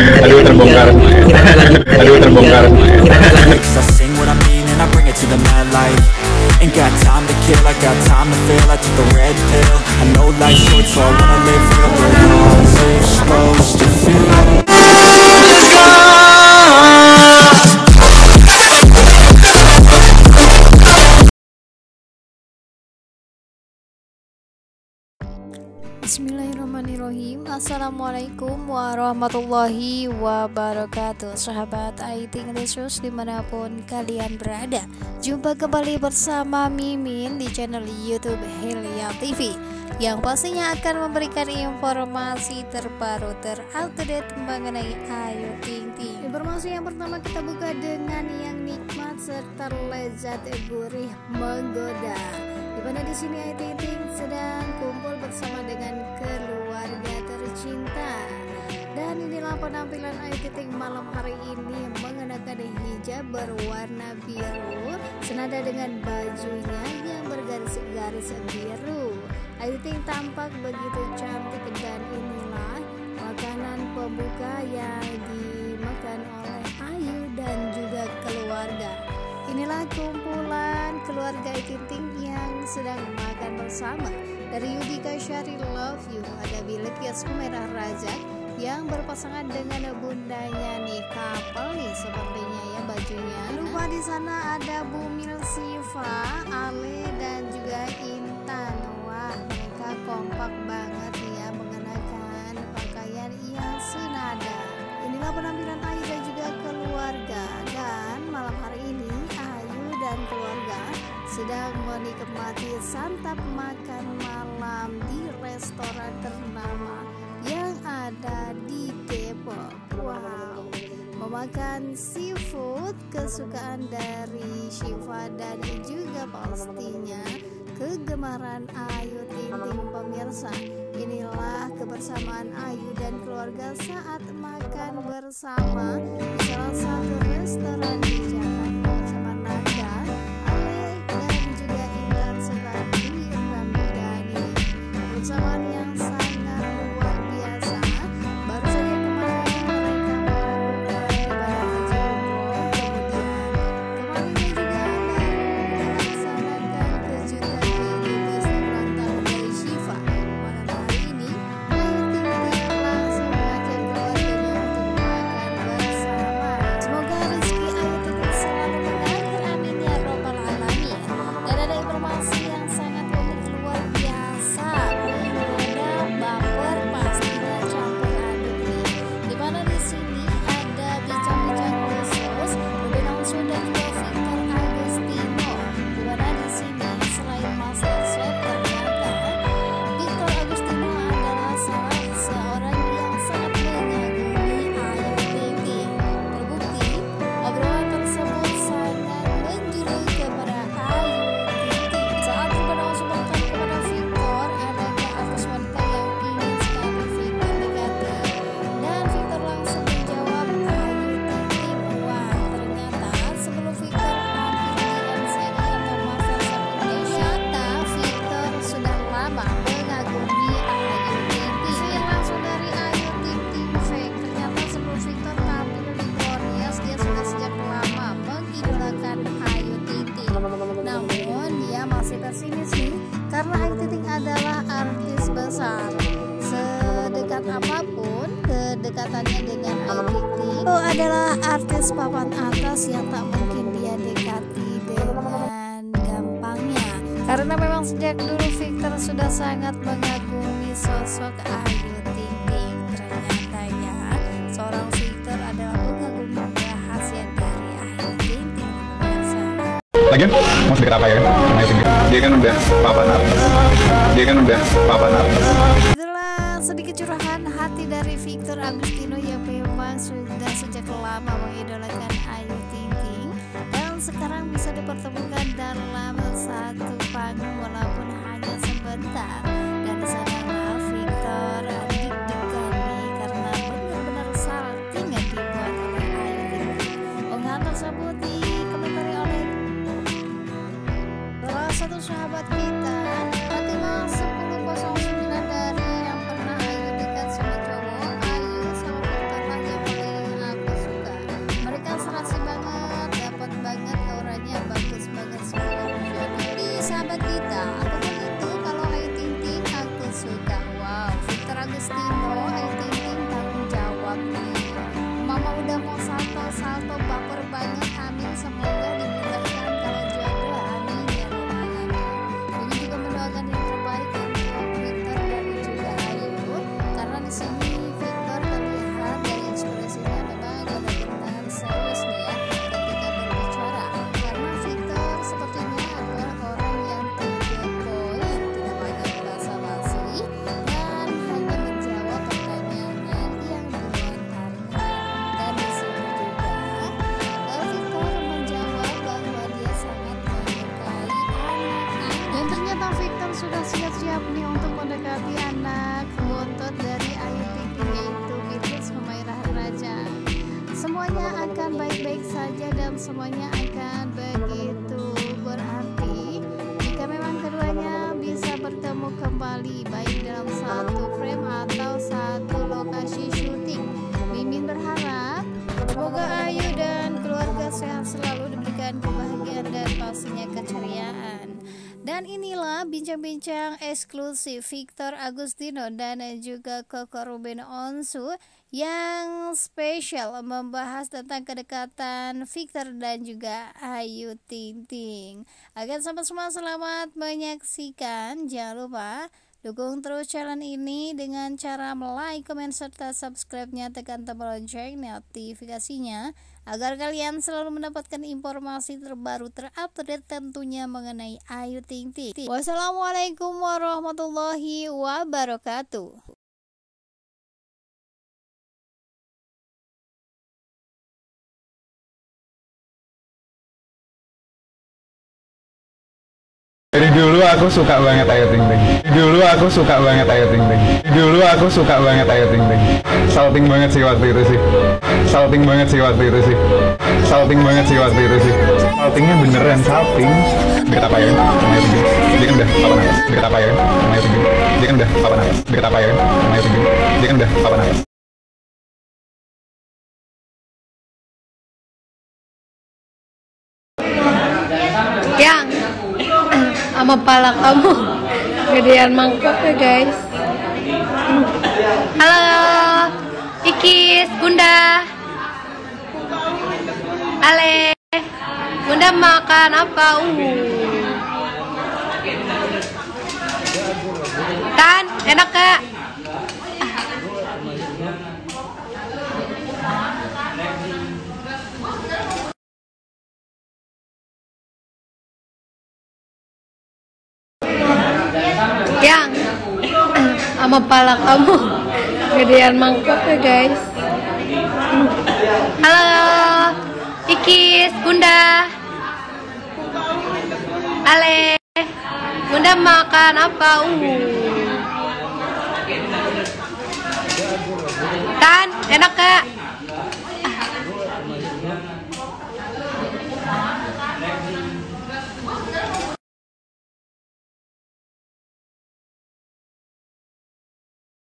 Aduh terbongkar. Aduh terbongkar. I sing what I mean and I bring it to the mad light. Ain't got time to kill, I got time to feel. I took the red pill, I know life's short so I wanna live real. But how's it supposed to feel? Bismillahirrahmanirrahim. Assalamualaikum warahmatullahi wabarakatuh. Sahabat Aiting Lesus dimanapun kalian berada, jumpa kembali bersama Mimin di channel YouTube Hilya TV, yang pastinya akan memberikan informasi terbaru terupdate mengenai Ayu Ting Ting. Informasi yang pertama kita buka dengan yang nikmat serta lezat gurih menggoda, di mana di sini Ayu Ting Ting sedang kumpul bersama dengan keluarga tercinta. Dan inilah penampilan Ayu Ting Ting malam hari ini mengenakan hijab berwarna biru senada dengan bajunya yang bergaris-garis biru. Ayu Ting Ting tampak begitu cantik dan inilah makanan pembuka yang dimakan oleh Ayu dan juga keluarga. Inilah kumpulan keluarga Ayu Ting Ting yang sedang makan bersama. Dari Yudika Syari Love You, ada Bilqis Humairah Rajak yang berpasangan dengan bundanya nih, kapal nih sepertinya ya bajunya. Lupa di sana ada Bumil Siva, Ale dan juga Intan. Wah, mereka kompak banget ya mengenakan pakaian yang senada. Inilah penampilan Ayu dan juga keluarga. Dan malam hari ini Ayu dan keluarga sedang menikmati santap makan malam di restoran ternama yang ada di Depok. Wow, memakan seafood kesukaan dari Syifa dan juga pastinya kegemaran Ayu Ting Ting pemirsa. Inilah kebersamaan Ayu dan keluarga saat makan bersama di salah satu restoran di Jakarta bersama Nanda, Ale dan juga Intan serta Diran Bidani. Kebersamaan yang sangat luar biasa. Baru saja kemarin mereka melakukan ibadah haji umroh, kemudian kemarin juga melaksanakan kejutan di pesta ulang tahun dari Syifa. Malam hari ini Ayu Ting Ting langsung mengajak keluarganya untuk makan bersama. Semoga rezeki Ayu Ting Ting selalu mengalir, amin ya robbal alamin. Dan ada informasi yang sangat unik luar biasa, menggoda, baper, pastinya campur aduk nih. Dimana di sini ada bincang-bincang khusus Ruben Onsu dan juga Victor Agustino. Dimana di sini selain Master Chef, ternyata Victor Agustino adalah salah seorang yang sangat mengagumi Ayu Ting Ting. Terbukti obrolan tersebut sangat menjuru kepada Ayu Ting Ting. Saat Ruben Onsu bertanya kepada Victor, adakah artis wanita yang ingin sekali Victor dekati? Dan Victor langsung menjawab Ayu Ting Ting. Wah, ternyata sebelum Victor tampil di MCI atau Master Chef Indonesia, ternyata Victor sudah lama mengagumi Ayu Ting Ting. Saya langsung dari Ayu Ting Ting fake. Ternyata sebelum Victor tampil di Glorious, dia sudah sejak lama mengidolakan Ayu Ting Ting. Namun dia masih pesimis nih, karena Ayu Ting Ting adalah artis besar. Sedekat apapun kedekatannya dengan Ayu Ting Ting, itu adalah artis papan atas yang tak mungkin dia dekati dengan gampangnya. Karena memang sejak dulu Victor sudah sangat mengagumi sosok Ayu Ting Ting. Ternyata ya, seorang Victor adalah pengagum rahasia dari Ayu Ting Ting pemirsa. Lagian mau sedekat apa ya kan? Sama Ayu Ting Ting. Dia kan udah papan atas. Dia kan udah papan atas. Itulah sedikit curahan hati dari Victor Agustino yang memang sudah sejak lama mengidolakan Ayu Ting Ting, dan sekarang bisa dipertemukan dalam satu panggung walaupun hanya sebentar. Dan di sana Victor deg-degan nih karena benar-benar salting dibuat oleh Ayu Ting Ting. Unggahan tersebut dikomentari oleh salah satu sahabat kita, Fatimah 1009, dari yang pernah Ayu dekat sama cowok. Ayu sama Victor lah yang paling semuanya akan baik-baik saja dan semuanya akan begitu berarti jika memang keduanya bisa bertemu kembali baik dalam satu frame atau satu lokasi syuting. Mimin berharap semoga Ayu dan keluarga sehat selalu, diberikan kebahagiaan dan pastinya keceriaan. Dan inilah bincang-bincang eksklusif Victor Agustino dan juga Koko Ruben Onsu yang spesial membahas tentang kedekatan Victor dan juga Ayu Ting Ting. Agar sahabat semua selamat menyaksikan. Jangan lupa dukung terus channel ini dengan cara like, komen, serta subscribe-nya, tekan tombol lonceng notifikasinya agar kalian selalu mendapatkan informasi terbaru terupdate tentunya mengenai Ayu Ting Ting. Wassalamualaikum warahmatullahi wabarakatuh. Dari dulu aku suka banget Ayu Ting Ting. Dulu aku suka banget Ayu Ting Ting. Dulu aku suka banget Ayu Ting Ting. Salting banget sih waktu itu sih. Salting banget sih waktu itu sih. Salting banget sih waktu itu sih. Saltingnya beneran salting. Deket apa ya? Ayu Ting Ting. Dia kan udah papan atas. Deket apa ya? Ayu Ting Ting. Dia kan udah papan atas. Deket apa ya? Ayu Ting Ting. Dia kan udah papan atas. Yang sama pala kamu gedean mangkok ya guys. Halo Ikis, Bunda Ale, Bunda makan apa? Tan, enak gak? Yang sama pala kamu gedean mangkok ya guys. Halo Ikis, Bunda Ale, Bunda makan apa? Tan, enak gak?